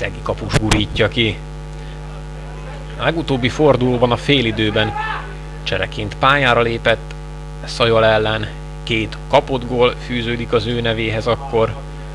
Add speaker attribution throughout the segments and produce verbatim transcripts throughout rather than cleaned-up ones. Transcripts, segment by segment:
Speaker 1: Szegi kapus gurítja ki. A legutóbbi fordulóban a félidőben csereként pályára lépett Szajol ellen. Két kapott gól fűződik az ő nevéhez akkor.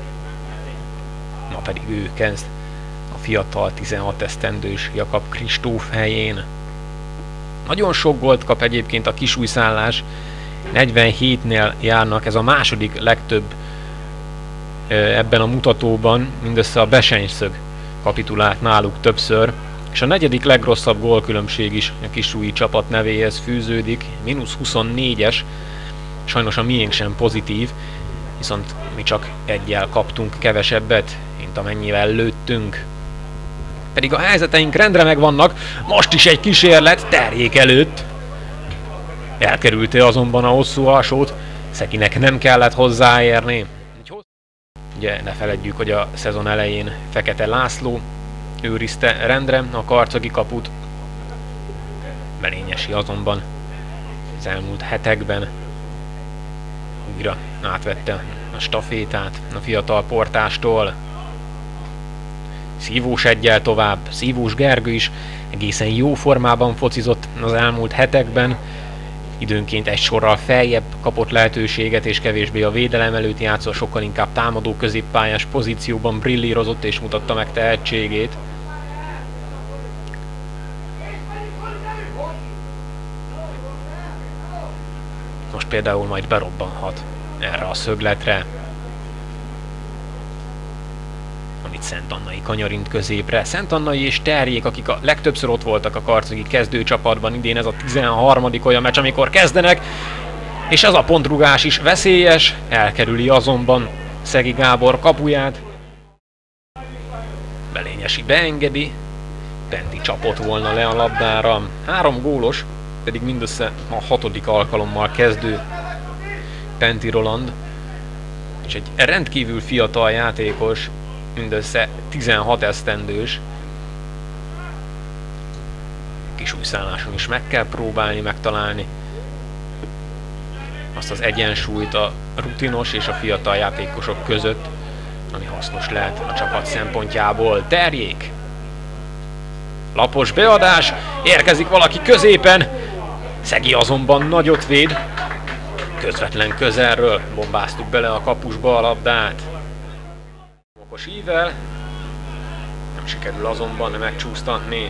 Speaker 1: Ma pedig ő kezd a fiatal tizenhat esztendős Jakab Kristóf helyén. Nagyon sok gólt kap egyébként a kisújszállás. negyvenhétnél járnak, ez a második legtöbb ebben a mutatóban, mindössze a Besenyszög kapitulált náluk többször, és a negyedik legrosszabb gólkülönbség is a kisújji csapat nevéhez fűződik, mínusz huszonnégyes, sajnos a miénk sem pozitív, viszont mi csak egyel kaptunk kevesebbet, mint amennyivel lőttünk. Pedig a helyzeteink rendre megvannak, most is egy kísérlet Terjék előtt. Elkerülte azonban a hosszú alsót, Szeginek nem kellett hozzáérni. Ugye ne feledjük, hogy a szezon elején Fekete László őrizte rendre a karcagi kaput. Belényesi azonban az elmúlt hetekben újra átvette a stafétát a fiatal portástól. Szívós eggyel tovább, Szívós Gergő is egészen jó formában focizott az elmúlt hetekben. Időnként egy sorral feljebb kapott lehetőséget, és kevésbé a védelem előtt játszva, sokkal inkább támadó középpályás pozícióban brillírozott és mutatta meg tehetségét. Most például majd berobbanhat erre a szögletre, amit Szentannai kanyarint középre. Szentannai és Terjék, akik a legtöbbször ott voltak a karcagi kezdőcsapatban, idén ez a tizenharmadik olyan meccs, amikor kezdenek, és ez a pontrugás is veszélyes, elkerüli azonban Szegi Gábor kapuját. Belényesi beengedi, Penti csapott volna le a labdára. Három gólos, pedig mindössze a hatodik alkalommal kezdő Penti Roland, és egy rendkívül fiatal játékos, mindössze tizenhat esztendős. Kisújszálláson is meg kell próbálni megtalálni azt az egyensúlyt a rutinos és a fiatal játékosok között, ami hasznos lehet a csapat szempontjából. Terjék! Lapos beadás, érkezik valaki középen, Szegi azonban nagyot véd, közvetlen közelről bombáztuk bele a kapusba a labdát. Okos ível, nem sikerül azonban megcsúsztatni.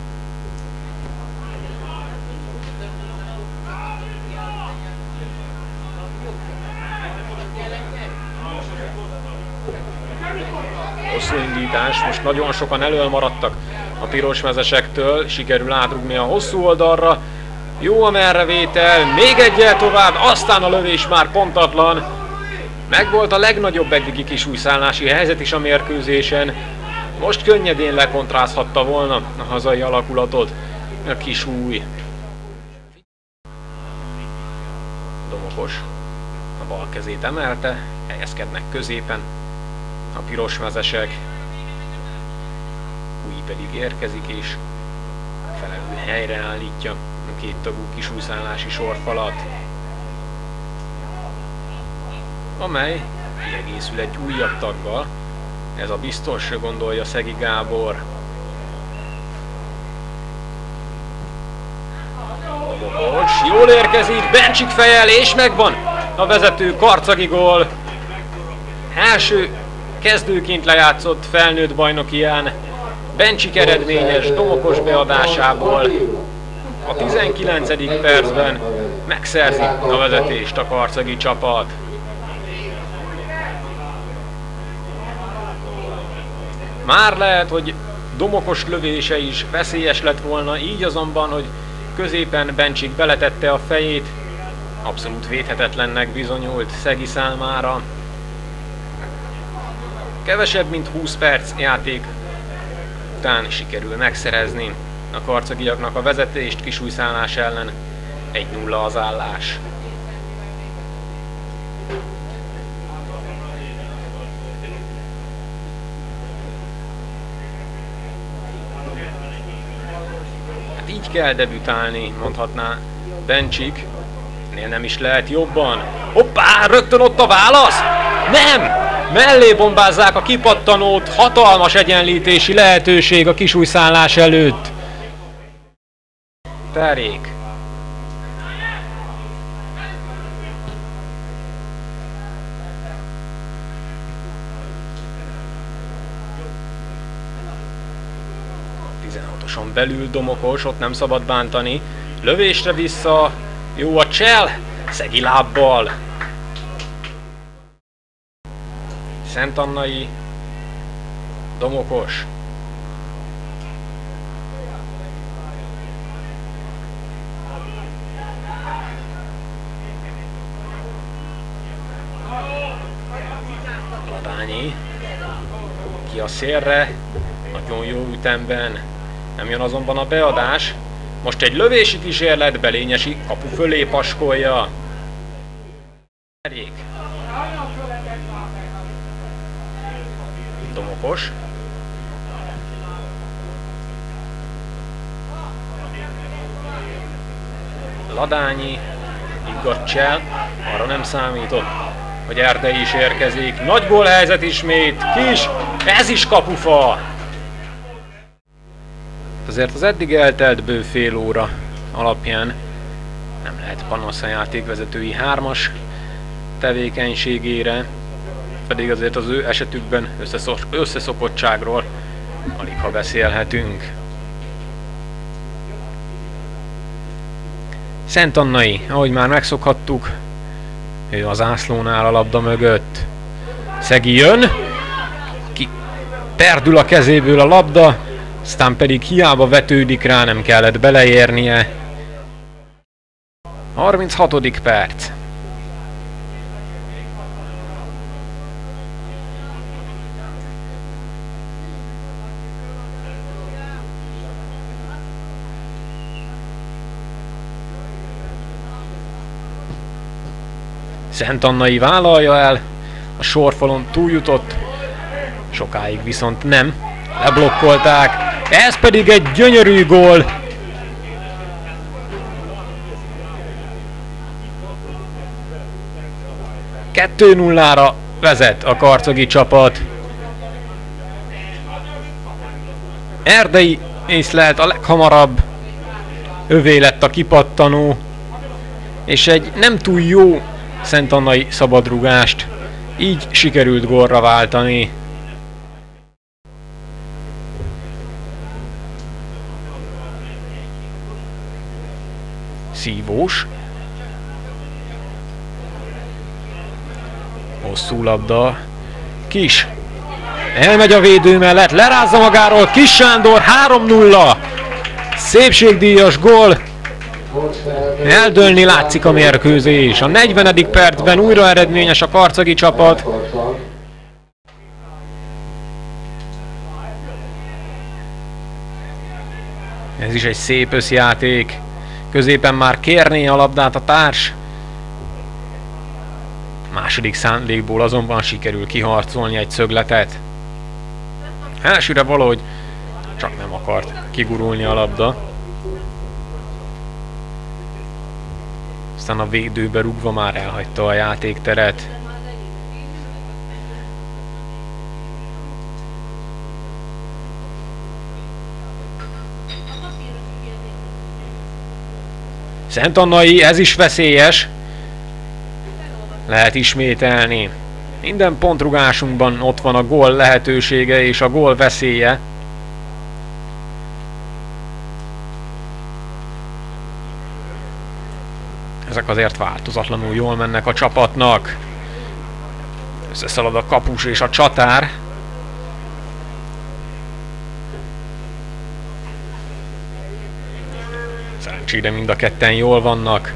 Speaker 1: Hosszú indítás, most nagyon sokan elől maradtak a pirosmezesektől, sikerül átrugni a hosszú oldalra. Jó a merrevétel, még egyel tovább, aztán a lövés már pontatlan. Megvolt a legnagyobb eddigi kisújszállási helyzet is a mérkőzésen. Most könnyedén lekontrázhatta volna a hazai alakulatot a kisúj. Domokos a bal kezét emelte, helyezkednek középen a pirosmezesek. Új pedig érkezik és felelő helyre állítja a két tagú kisújszállási sorfalat, amely kiegészül egy újabb taggal. Ez a biztos, gondolja Szegi Gábor. Domokos jól érkezik, Bencsik fejel, és megvan a vezető karcagi gól. Első kezdőként lejátszott felnőtt bajnokián Bencsik eredményes Domokos beadásából a tizenkilencedik percben megszerzi a vezetést a karcagi csapat. Már lehet, hogy Domokos lövése is veszélyes lett volna, így azonban, hogy középen Bencsik beletette a fejét, abszolút védhetetlennek bizonyult Szegi számára. Kevesebb mint húsz perc játék után sikerül megszerezni a karcagiaknak a vezetést kisújszállás ellen. egy nulla az állás. Hát így kell debütálni, mondhatná Bencsik. Ennél nem is lehet jobban. Hoppá, rögtön ott a válasz! Nem! Mellé bombázzák a kipattanót, hatalmas egyenlítési lehetőség a kisújszállás előtt. Perék. tizenhatoson belül Domokos, ott nem szabad bántani. Lövésre vissza, jó a csel, Szegi lábbal. Szentannai, Domokos. Ladányi, ki a szélre, nagyon jó ütemben. Nem jön azonban a beadás. Most egy lövési kísérlet, Belényesi kapu fölé paskolja. Domokos. Ladányi, Iggacsel, arra nem számított, hogy Erdei is érkezik. Nagy gólhelyzet ismét, Kis, ez is kapufa! Azért az eddig eltelt bő fél óra alapján nem lehet panasz a játékvezetői hármas tevékenységére, pedig azért az ő esetükben összeszokottságról alig ha beszélhetünk. Szentannai, ahogy már megszokhattuk, ő az zászlónál a labda mögött. Szegi jön, ki perdül a kezéből a labda, aztán pedig hiába vetődik rá, nem kellett beleérnie. harminchatodik perc. Szentannai vállalja el, a sorfalon túljutott, sokáig viszont nem, leblokkolták, ez pedig egy gyönyörű gól. kettő nullára vezet a karcagi csapat. Erdei észlelt a leghamarabb, övé lett a kipattanó, és egy nem túl jó szentannai szabadrugást így sikerült gólra váltani. Szívós. Hosszú labda. Kis. Elmegy a védő mellett, lerázza magáról Kis Sándor, három nulla. Szépségdíjas gól. Eldőlni látszik a mérkőzés. A negyvenedik percben újra eredményes a karcagi csapat. Ez is egy szép összjáték. Középen már kérné a labdát a társ. Második szándékból azonban sikerül kiharcolni egy szögletet. Elsőre valahogy csak nem akart kigurulni a labda. Aztán a védőbe rúgva már elhagyta a játékteret. Szentannai, ez is veszélyes. Lehet ismételni. Minden pontrugásunkban ott van a gól lehetősége és a gól veszélye. Ezek azért változatlanul jól mennek a csapatnak. Összeszalad a kapus és a csatár. Szerencsére mind a ketten jól vannak.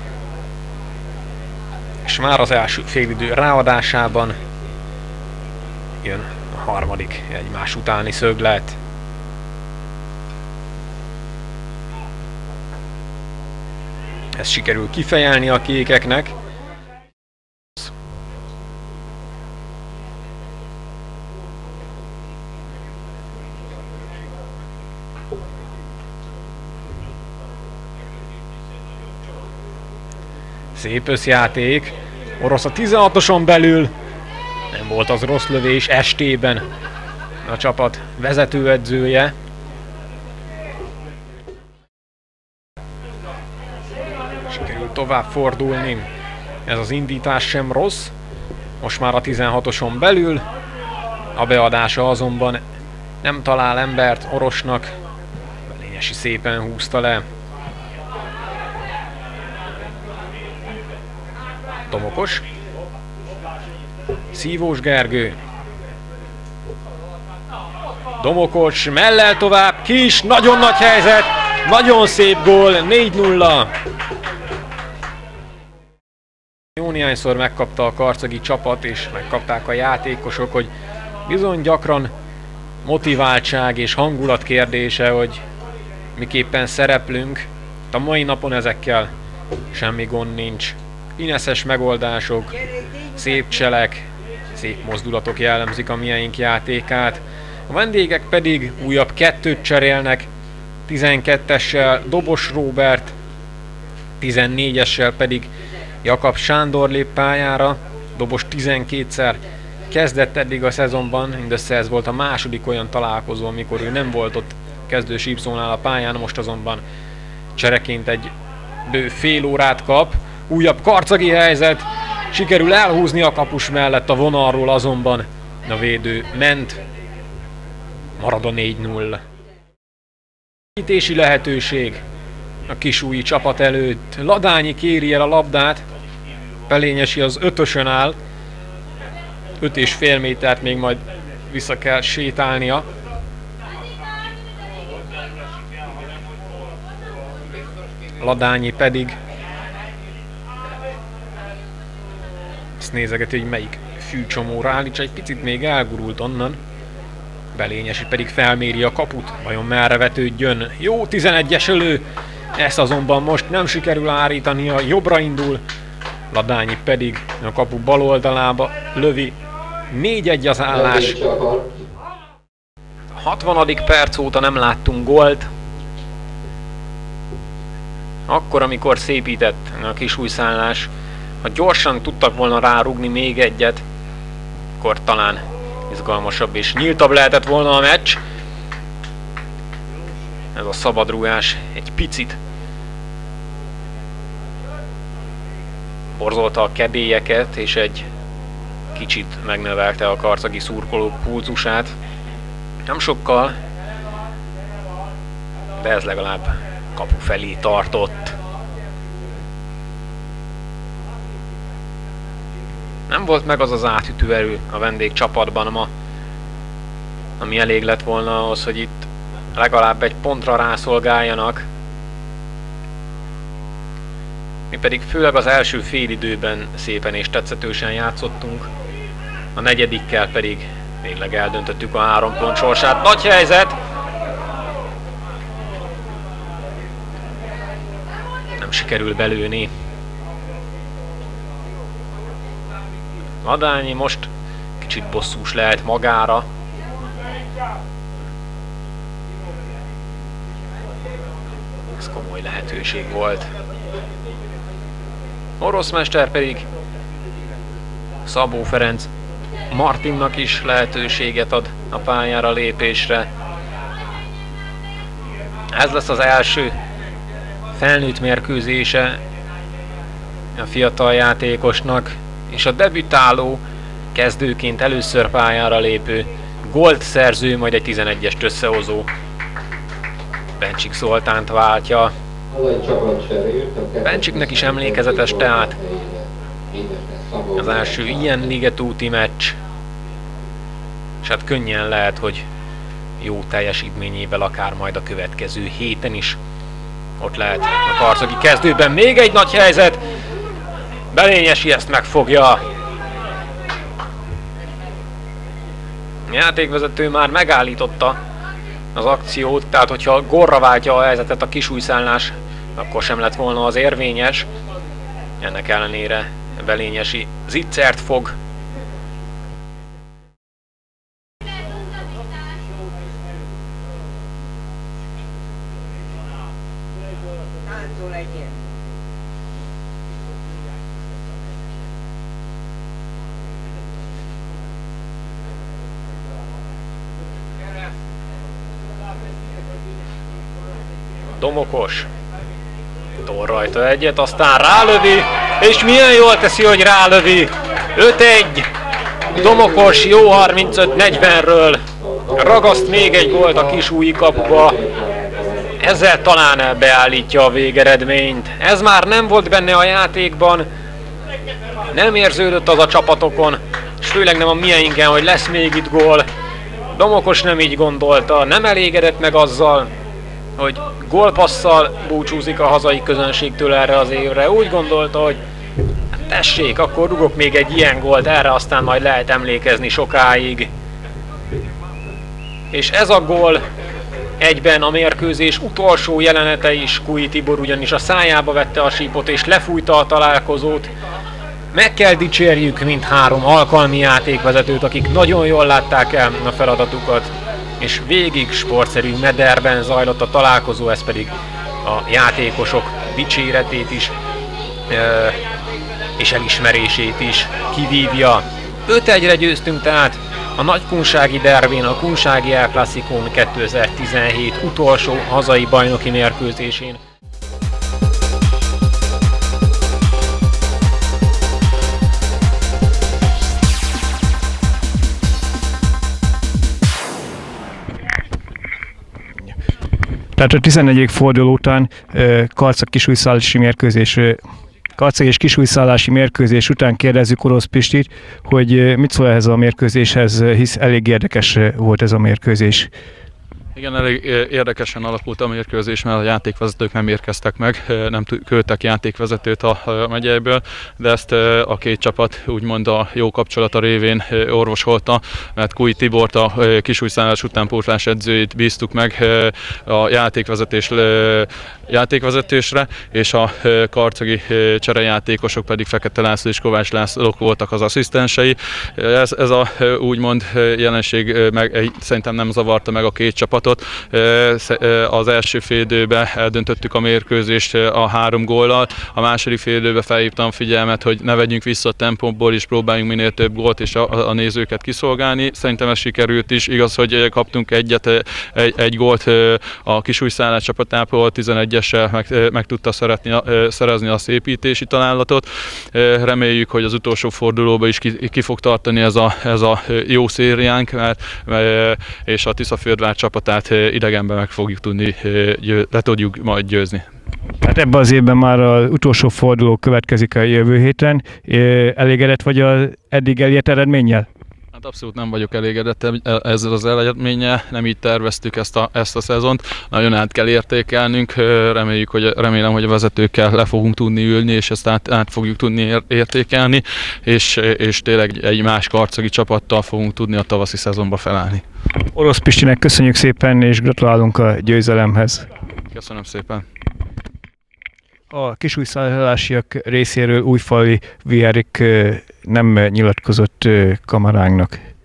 Speaker 1: És már az első félidő ráadásában jön a harmadik egymás utáni szöglet. Ez sikerül kifejelni a kékeknek. Szép összjáték. Orosz a tizenhatoson belül. Nem volt az rossz lövés estében a csapat vezetőedzője. Sikerült tovább fordulni. Ez az indítás sem rossz. Most már a tizenhatoson belül. A beadása azonban nem talál embert Orosnak. Belényesi szépen húzta le. Tomokos. Szívós Gergő. Domokos mellel tovább. Kis, nagyon nagy helyzet. Nagyon szép gól. négy nulla. Jó néhányszor megkapta a karcagi csapat, és megkapták a játékosok, hogy bizony gyakran motiváltság és hangulat kérdése, hogy miképpen szereplünk. A mai napon ezekkel semmi gond nincs. Fineszes megoldások, szép cselek, szép mozdulatok jellemzik a miénk játékát. A vendégek pedig újabb kettőt cserélnek, tizenkettessel Dobos Róbert, tizennégyessel pedig Jakab Sándor lép pályára. Dobos tizenkétszer kezdett eddig a szezonban, mindössze ez volt a második olyan találkozó, amikor ő nem volt ott kezdő sípszónál a pályán, most azonban csereként egy bő fél órát kap. Újabb karcagi helyzet, sikerül elhúzni a kapus mellett a vonalról, azonban a védő ment, marad a négy null. Ítési lehetőség a kisúji csapat előtt. Ladányi kéri el a labdát, Pelényesi az ötösön áll, öt és fél métert még majd vissza kell sétálnia. Ladányi pedig azt nézegeti, hogy melyik fűcsomóra állítsa, egy picit még elgurult onnan. Belényesi pedig felméri a kaput, vajon merre vetődjön. Jó tizenegyes elő, ezt azonban most nem sikerül állítania, jobbra indul. Ladányi pedig a kapu bal oldalába lövi. négy egy az állás. A hatvanadik perc óta nem láttunk gólt. Akkor, amikor szépített a kisújszállás, ha gyorsan tudtak volna rárugni még egyet, akkor talán izgalmasabb és nyíltabb lehetett volna a meccs. Ez a szabadrúgás egy picit borzolta a kedélyeket, és egy kicsit megnövelte a karcagi szurkolók pulzusát. Nem sokkal, de ez legalább kapu felé tartott. Nem volt meg az az átütő erő a vendégcsapatban ma, ami elég lett volna ahhoz, hogy itt legalább egy pontra rászolgáljanak. Mi pedig főleg az első félidőben szépen és tetszetősen játszottunk, a negyedikkel pedig végleg eldöntöttük a három pont sorsát. Nagy helyzet! Nem sikerül belőni. Ladányi most kicsit bosszús lehet magára. Ez komoly lehetőség volt. Oroszmester pedig Szabó Ferenc Martinnak is lehetőséget ad a pályára lépésre. Ez lesz az első felnőtt mérkőzése a fiatal játékosnak, és a debütáló, kezdőként először pályára lépő, gólt szerző, majd egy tizenegyest összehozó Bencsik Zoltánt váltja. Bencsiknek is emlékezetes tehát az első ilyen ligetúti meccs, és hát könnyen lehet, hogy jó teljesítményével akár majd a következő héten is ott lehet a karcagi kezdőben. Még egy nagy helyzet, Belényesi ezt megfogja. A játékvezető már megállította az akciót, tehát hogyha gólra váltja a helyzetet a kisújszállás, akkor sem lett volna az érvényes. Ennek ellenére Belényesi zicsert fog. Domokos. Tol rajta egyet, aztán rálövi, és milyen jól teszi, hogy rálövi. öt egy. Domokos jó harmincöt negyvenről. Ragaszt még egy gólt a Kisújhi kapuba. Ezzel talán beállítja a végeredményt. Ez már nem volt benne a játékban. Nem érződött az a csapatokon, és főleg nem a mieinken, hogy lesz még itt gól. Domokos nem így gondolta, nem elégedett meg azzal, hogy gólpasszal búcsúzik a hazai közönségtől erre az évre. Úgy gondolta, hogy tessék, akkor rugok még egy ilyen gólt, erre aztán majd lehet emlékezni sokáig. És ez a gól egyben a mérkőzés utolsó jelenete is. Kújhi Tibor ugyanis a szájába vette a sípot és lefújta a találkozót. Meg kell dicsérjük mindhárom alkalmi játékvezetőt, akik nagyon jól látták el a feladatukat, és végig sportszerű mederben zajlott a találkozó, ez pedig a játékosok dicséretét is és elismerését is kivívja. öt egyre győztünk tehát a nagykunsági derbén, a kunsági El Clasicón kétezer-tizenhét utolsó hazai bajnoki mérkőzésén.
Speaker 2: Tehát a tizennegyedik forduló után Karcag kisújszállási mérkőzés, Karcag és kisújszállási mérkőzés után kérdezzük Orosz Pistit, hogy mit szól ehhez a mérkőzéshez, hisz elég érdekes volt ez a mérkőzés.
Speaker 3: Igen, elég érdekesen alakult a mérkőzés, mert a játékvezetők nem érkeztek meg, nem küldtek játékvezetőt a megyeiből, de ezt a két csapat úgymond a jó kapcsolata révén orvosolta, mert Kújhi Tibort, a kisújszállás utánpótlás edzőjét bíztuk meg a játékvezetés, játékvezetésre, és a karcagi cserejátékosok pedig Fekete László és Kovács László voltak az asszisztensei. Ez, ez a úgymond jelenség meg, szerintem nem zavarta meg a két csapat. Az első félidőben eldöntöttük a mérkőzést a három góllal, a második félidőben felhívtam figyelmet, hogy ne vegyünk vissza a tempóból, és próbáljunk minél több gólt és a, a nézőket kiszolgálni. Szerintem ez sikerült is, igaz, hogy kaptunk egyet, egy, egy gólt a kisújszállás csapatából, tizenegyessel meg, meg tudta szeretni, szerezni a szépítési találatot. Reméljük, hogy az utolsó fordulóban is ki, ki fog tartani ez a, ez a jó szériánk, mert, és a Tiszaföldvár csapatát idegenben meg fogjuk tudni, le tudjuk majd győzni.
Speaker 2: Hát ebben az évben már az utolsó forduló következik a jövő héten. Elégedett vagy az eddig elért eredménnyel?
Speaker 3: Hát abszolút nem vagyok elégedett ezzel az eredménnyel, nem így terveztük ezt a, ezt a szezont. Nagyon át kell értékelnünk, reméljük, hogy, remélem, hogy a vezetőkkel le fogunk tudni ülni, és ezt át, át fogjuk tudni értékelni, és, és tényleg egy más karcagi csapattal fogunk tudni a tavaszi szezonba felállni.
Speaker 2: Orosz Pistinek köszönjük szépen, és gratulálunk a győzelemhez.
Speaker 3: Köszönöm szépen.
Speaker 2: A kisújszállásiak részéről Újfalvi Vierik nem nyilatkozott kameránknak.